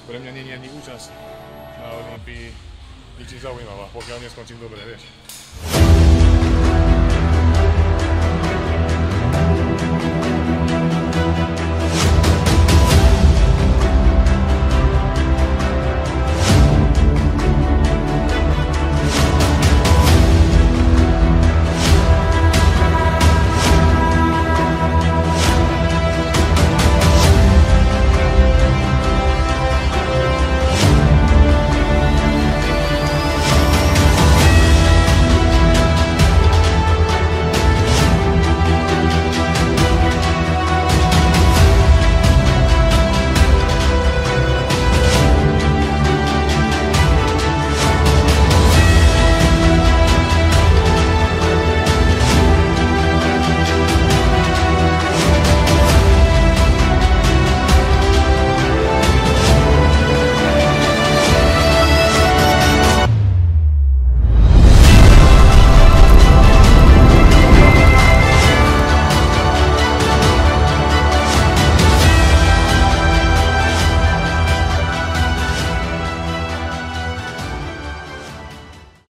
Pre mňa nie je ani účasť na Olympii nič zaujímavá, pokiaľ neskončím dobre, vieš.